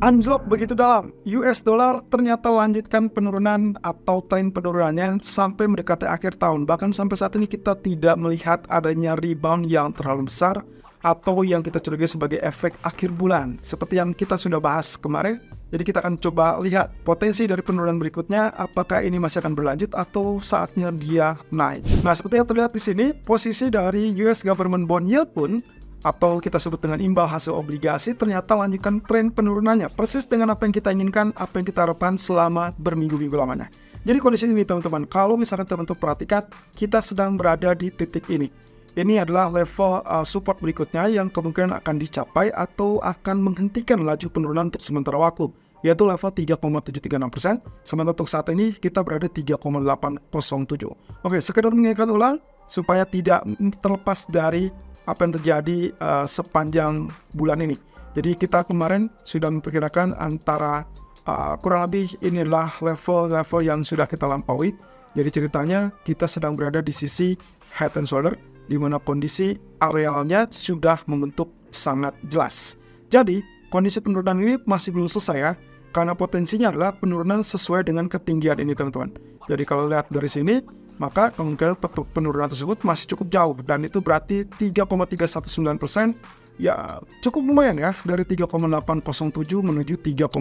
Anjlok begitu dalam, US dollar ternyata lanjutkan penurunan atau tren penurunannya sampai mendekati akhir tahun. Bahkan sampai saat ini kita tidak melihat adanya rebound yang terlalu besar atau yang kita curigai sebagai efek akhir bulan. Seperti yang kita sudah bahas kemarin, jadi kita akan coba lihat potensi dari penurunan berikutnya, apakah ini masih akan berlanjut atau saatnya dia naik. Nah, seperti yang terlihat di sini, posisi dari US government bond yield pun atau kita sebut dengan imbal hasil obligasi ternyata lanjutkan tren penurunannya persis dengan apa yang kita inginkan, apa yang kita harapkan selama berminggu-minggu lamanya. Jadi kondisi ini teman-teman, kalau misalkan teman-teman perhatikan, kita sedang berada di titik ini. Ini adalah level support berikutnya yang kemungkinan akan dicapai atau akan menghentikan laju penurunan untuk sementara waktu, yaitu level 3,736%, sementara untuk saat ini kita berada 3,807. Oke, sekedar mengingatkan ulang supaya tidak terlepas dari apa yang terjadi sepanjang bulan ini. Jadi kita kemarin sudah memperkirakan antara kurang lebih inilah level-level yang sudah kita lampaui. Jadi ceritanya kita sedang berada di sisi head and shoulder, di mana kondisi arealnya sudah membentuk sangat jelas. Jadi kondisi penurunan ini masih belum selesai ya, karena potensinya adalah penurunan sesuai dengan ketinggian ini teman-teman. Jadi kalau lihat dari sini, maka kemungkinan penurunan tersebut masih cukup jauh, dan itu berarti 3,319%, ya cukup lumayan ya, dari 3,807 menuju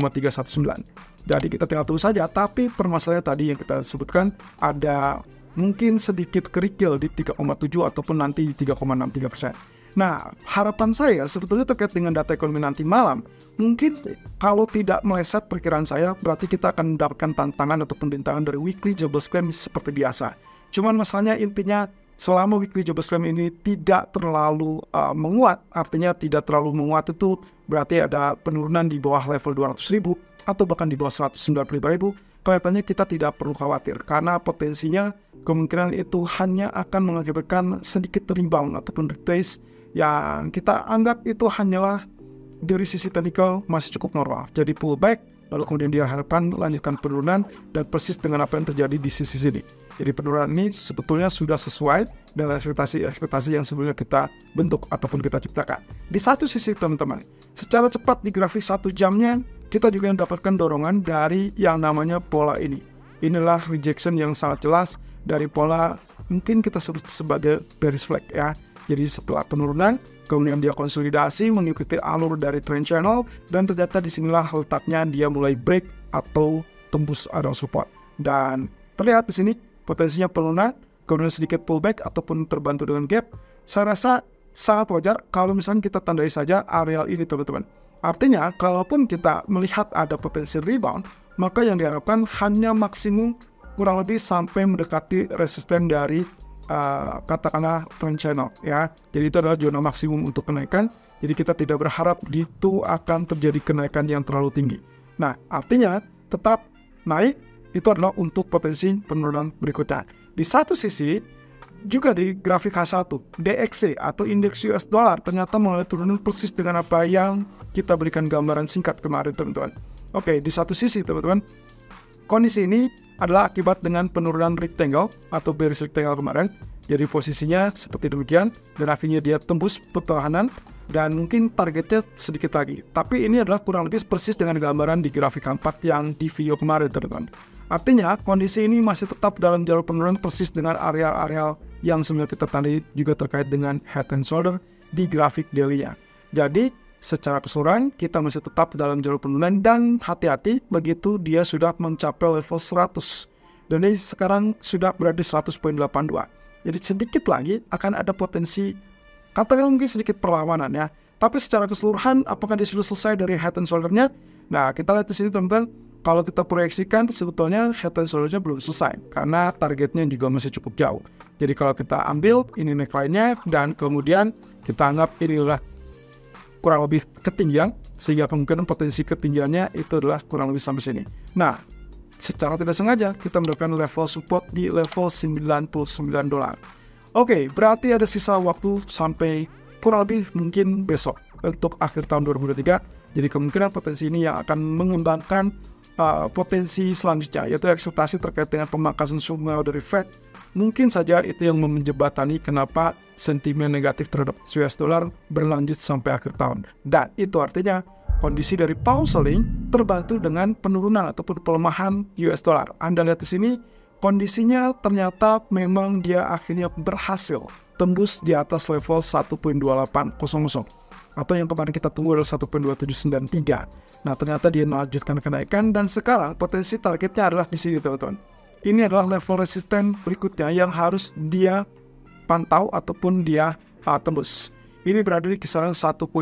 3,319. Jadi kita tinggal tunggu saja, tapi permasalahannya tadi yang kita sebutkan ada mungkin sedikit kerikil di 3,7 ataupun nanti di 3,63%. Nah, harapan saya sebetulnya terkait dengan data ekonomi nanti malam, mungkin kalau tidak meleset perkiraan saya, berarti kita akan mendapatkan tantangan ataupun rintangan dari weekly jobless claim seperti biasa. Cuman masalahnya intinya, selama weekly jobless claim ini tidak terlalu menguat, artinya tidak terlalu menguat itu berarti ada penurunan di bawah level 200.000 atau bahkan di bawah 195.000, kelihatannya kita tidak perlu khawatir, karena potensinya kemungkinan itu hanya akan mengakibatkan sedikit rebound ataupun retrace yang kita anggap itu hanyalah dari sisi teknikal masih cukup normal. Jadi pullback, lalu kemudian diharapkan lanjutkan penurunan dan persis dengan apa yang terjadi di sisi sini. Jadi penurunan ini sebetulnya sudah sesuai dengan ekspektasi yang sebelumnya kita bentuk ataupun kita ciptakan. Di satu sisi teman-teman, secara cepat di grafik 1 jamnya, kita juga mendapatkan dorongan dari yang namanya pola ini. Inilah rejection yang sangat jelas dari pola mungkin kita sebut sebagai bearish flag ya. Jadi setelah penurunan, kemudian dia konsolidasi mengikuti alur dari trend channel, dan ternyata disinilah letaknya dia mulai break atau tembus area support. Dan terlihat di sini potensinya penurunan, kemudian sedikit pullback ataupun terbantu dengan gap. Saya rasa sangat wajar kalau misalnya kita tandai saja areal ini teman-teman. Artinya kalaupun kita melihat ada potensi rebound, maka yang diharapkan hanya maksimum kurang lebih sampai mendekati resisten dari katakanlah trend channel ya. Jadi itu adalah zona maksimum untuk kenaikan. Jadi kita tidak berharap itu akan terjadi kenaikan yang terlalu tinggi. Nah, artinya tetap naik itu adalah untuk potensi penurunan berikutnya. Di satu sisi juga di grafik H1, DXY atau indeks US dollar ternyata mulai turun persis dengan apa yang kita berikan gambaran singkat kemarin teman-teman. Oke, di satu sisi teman-teman, kondisi ini adalah akibat dengan penurunan rectangle atau bearish rectangle kemarin. Jadi posisinya seperti demikian, dan akhirnya dia tembus pertahanan dan mungkin targetnya sedikit lagi. Tapi ini adalah kurang lebih persis dengan gambaran di grafik 4 yang di video kemarin teman-teman. Artinya kondisi ini masih tetap dalam jalur penurunan persis dengan area-area yang sebenarnya kita tandai juga terkait dengan head and shoulder di grafik daily-nya. Jadi secara keseluruhan kita masih tetap dalam jalur penurunan, dan hati-hati begitu dia sudah mencapai level 100, dan ini sekarang sudah berada di 100.82. Jadi sedikit lagi akan ada potensi, katakan mungkin sedikit perlawanan ya. Tapi secara keseluruhan apakah dia sudah selesai dari head and shoulder-nya? Nah, kita lihat di sini teman-teman, kalau kita proyeksikan sebetulnya head and shoulder-nya belum selesai karena targetnya juga masih cukup jauh. Jadi kalau kita ambil ini neckline-nya dan kemudian kita anggap inilah kurang lebih ketinggian, sehingga kemungkinan potensi ketinggiannya itu adalah kurang lebih sampai sini. Nah, secara tidak sengaja kita mendapatkan level support di level $99. Oke, berarti ada sisa waktu sampai kurang lebih mungkin besok untuk akhir tahun 2023. Jadi kemungkinan potensi ini yang akan mengembangkan potensi selanjutnya, yaitu ekspektasi terkait dengan pemangkasan suku bunga dari Fed. Mungkin saja itu yang menjembatani kenapa sentimen negatif terhadap US dollar berlanjut sampai akhir tahun. Dan itu artinya kondisi dari pound sterling terbantu dengan penurunan ataupun pelemahan US dollar. Anda lihat di sini, kondisinya ternyata memang dia akhirnya berhasil tembus di atas level 1.2800 atau yang kemarin kita tunggu adalah 1.2793. Nah, ternyata dia melanjutkan kenaikan dan sekarang potensi targetnya adalah di sini, teman-teman. Ini adalah level resisten berikutnya yang harus dia pantau ataupun dia tembus. Ini berada di kisaran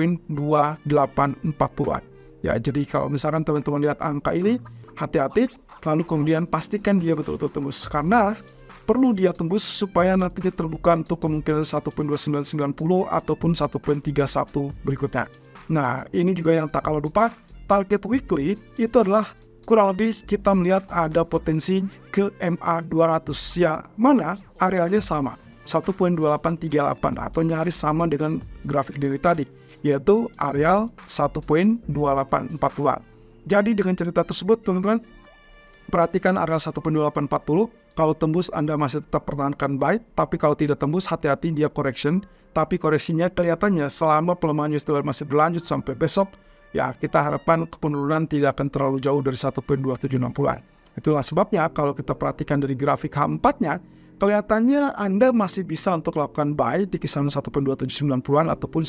1.2840-an. Ya, jadi kalau misalkan teman-teman lihat angka ini, hati-hati, lalu kemudian pastikan dia betul-betul tembus. Karena perlu dia tembus supaya nantinya terbuka untuk kemungkinan 1.2990 ataupun 1.31 berikutnya. Nah, ini juga yang tak kalah lupa, target weekly itu adalah kurang lebih kita melihat ada potensi ke MA200 yang mana arealnya sama, 1.2838 atau nyaris sama dengan grafik daily tadi, yaitu areal 1.2840. Jadi dengan cerita tersebut, teman-teman, perhatikan area 1.2840, kalau tembus Anda masih tetap pertahankan buy, tapi kalau tidak tembus hati-hati dia correction, tapi koreksinya kelihatannya selama pelemahan US dollar masih berlanjut sampai besok, ya kita harapkan penurunan tidak akan terlalu jauh dari 1.2760-an. Itulah sebabnya kalau kita perhatikan dari grafik H4-nya, kelihatannya Anda masih bisa untuk melakukan buy di kisaran 1.2790-an ataupun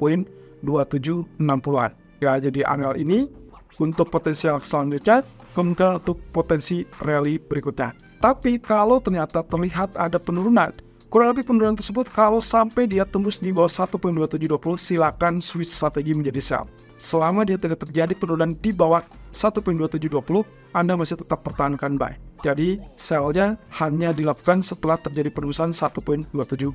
1.2760-an. Ya, jadi areal ini untuk potensial selanjutnya, kemungkinan untuk potensi rally berikutnya. Tapi kalau ternyata terlihat ada penurunan, kurang lebih penurunan tersebut kalau sampai dia tembus di bawah 1.2720, silakan switch strategi menjadi sell. Selama dia tidak terjadi penurunan di bawah 1.2720, Anda masih tetap pertahankan buy. Jadi sell-nya hanya dilakukan setelah terjadi penembusan 1.2720.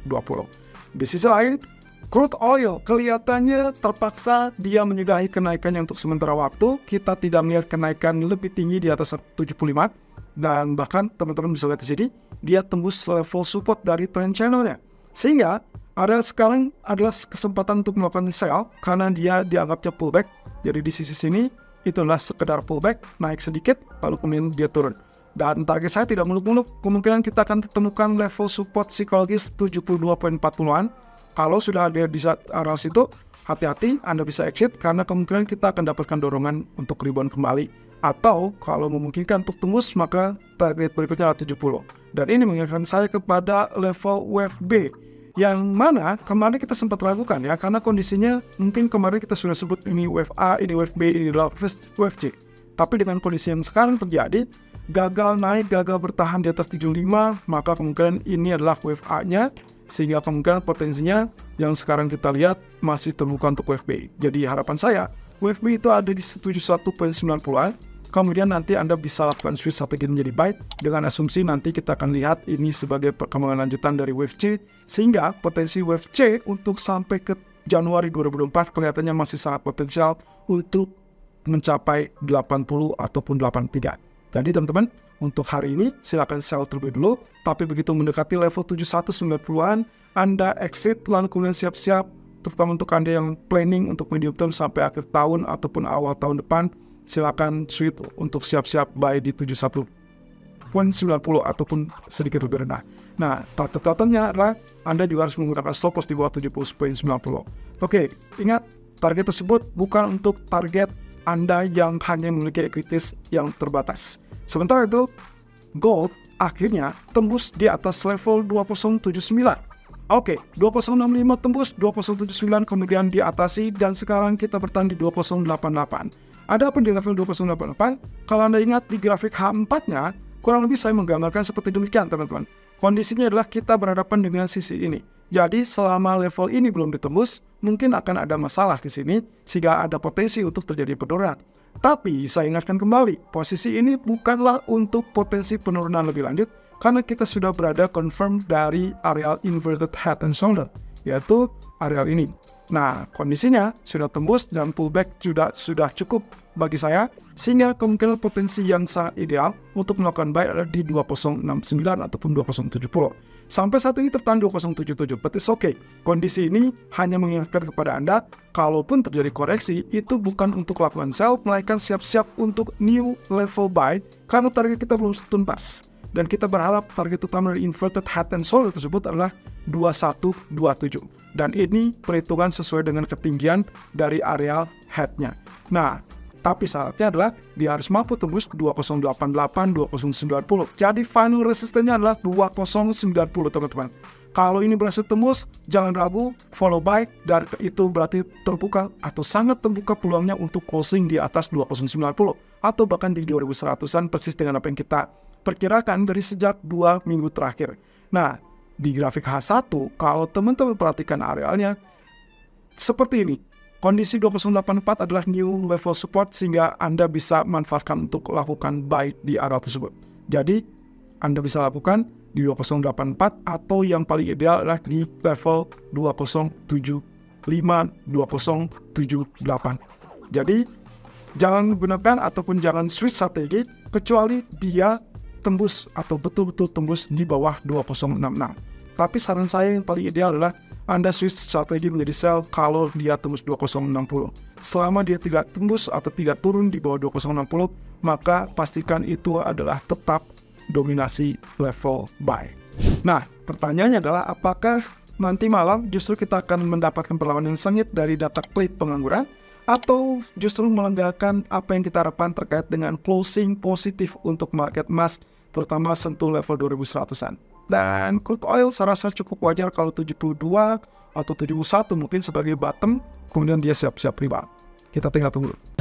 Di sisi lain, crude oil kelihatannya terpaksa dia menyudahi kenaikannya untuk sementara waktu. Kita tidak melihat kenaikan lebih tinggi di atas 175, dan bahkan teman-teman bisa lihat di sini dia tembus level support dari trend channelnya. Sehingga ada sekarang adalah kesempatan untuk melakukan sell karena dia dianggapnya pullback. Jadi di sisi sini itu adalah sekedar pullback, naik sedikit lalu kemudian dia turun. Dan target saya tidak muluk-muluk, kemungkinan kita akan temukan level support psikologis 72.40-an. Kalau sudah ada di area situ, hati-hati, Anda bisa exit karena kemungkinan kita akan dapatkan dorongan untuk rebound kembali. Atau kalau memungkinkan untuk tembus, maka target berikutnya adalah 70. Dan ini mengingatkan saya kepada level WFB, yang mana kemarin kita sempat ragukan ya, karena kondisinya mungkin kemarin kita sudah sebut ini WFA, ini WFB, ini adalah WFC. Tapi dengan kondisi yang sekarang terjadi, gagal naik, gagal bertahan di atas 75, maka kemungkinan ini adalah WFA-nya, sehingga kemungkinan potensinya yang sekarang kita lihat masih terbuka untuk WFB. Jadi harapan saya, WFB itu ada di 71.90-an, kemudian nanti Anda bisa lakukan switch strategi menjadi buy, dengan asumsi nanti kita akan lihat ini sebagai perkembangan lanjutan dari WFC, sehingga potensi WFC untuk sampai ke Januari 2024 kelihatannya masih sangat potensial untuk mencapai 80 ataupun 83. Jadi teman-teman, untuk hari ini silakan sell terlebih dulu, tapi begitu mendekati level 7190-an, Anda exit lalu kemudian siap-siap, terutama untuk Anda yang planning untuk medium term sampai akhir tahun ataupun awal tahun depan, silakan switch untuk siap-siap buy di 71.90 ataupun sedikit lebih rendah. Nah, catatannya adalah Anda juga harus menggunakan stop loss di bawah 70.90. Oke, ingat, target tersebut bukan untuk target Anda yang hanya memiliki equities yang terbatas. Sementara itu, gold akhirnya tembus di atas level 2079. Oke, 2065 tembus, 2079 kemudian diatasi, dan sekarang kita bertahan di 2088. Ada apa di level 2088? Kalau Anda ingat di grafik H4-nya, kurang lebih saya menggambarkan seperti demikian, teman-teman. Kondisinya adalah kita berhadapan dengan sisi ini. Jadi selama level ini belum ditembus, mungkin akan ada masalah di sini, sehingga ada potensi untuk terjadi penurunan. Tapi saya ingatkan kembali, posisi ini bukanlah untuk potensi penurunan lebih lanjut, karena kita sudah berada confirm dari areal inverted head and shoulder, yaitu areal ini. Nah, kondisinya sudah tembus dan pullback sudah cukup bagi saya, sehingga kemungkinan potensi yang sangat ideal untuk melakukan buy adalah di 2069 ataupun 2070. Sampai saat ini tertahan 2077, but it's okay. Kondisi ini hanya mengingatkan kepada Anda, kalaupun terjadi koreksi, itu bukan untuk lakukan sell, melainkan siap-siap untuk new level buy, karena target kita belum tuntas. Dan kita berharap target utama dari inverted head and shoulder tersebut adalah 2127. Dan ini perhitungan sesuai dengan ketinggian dari areal head-nya. Nah, tapi syaratnya adalah dia harus mampu tembus 2088, 2090. Jadi final resistennya adalah 2090 teman-teman. Kalau ini berhasil tembus, jangan ragu, follow buy, dan itu berarti terbuka atau sangat terbuka peluangnya untuk closing di atas 2090 atau bahkan di 2100-an persis dengan apa yang kita perkirakan dari sejak 2 minggu terakhir. Nah, di grafik H1, kalau teman-teman perhatikan arealnya, seperti ini. Kondisi 2084 adalah new level support sehingga Anda bisa manfaatkan untuk lakukan buy di area tersebut. Jadi, Anda bisa lakukan di 2084 atau yang paling ideal adalah di level 2075, 2078. Jadi, jangan gunakan ataupun jangan switch strategi kecuali dia tembus atau betul-betul tembus di bawah 2066. Tapi saran saya yang paling ideal adalah Anda switch strategi menjadi sell kalau dia tembus 2060. Selama dia tidak tembus atau tidak turun di bawah 2060, maka pastikan itu adalah tetap dominasi level buy. Nah, pertanyaannya adalah apakah nanti malam justru kita akan mendapatkan perlawanan sengit dari data klik pengangguran atau justru melenggarkan apa yang kita harapkan terkait dengan closing positif untuk market emas, terutama sentuh level 2100-an. Dan crude oil saya rasa cukup wajar kalau 72 atau 71 mungkin sebagai bottom, kemudian dia siap-siap rebound. Kita tinggal tunggu.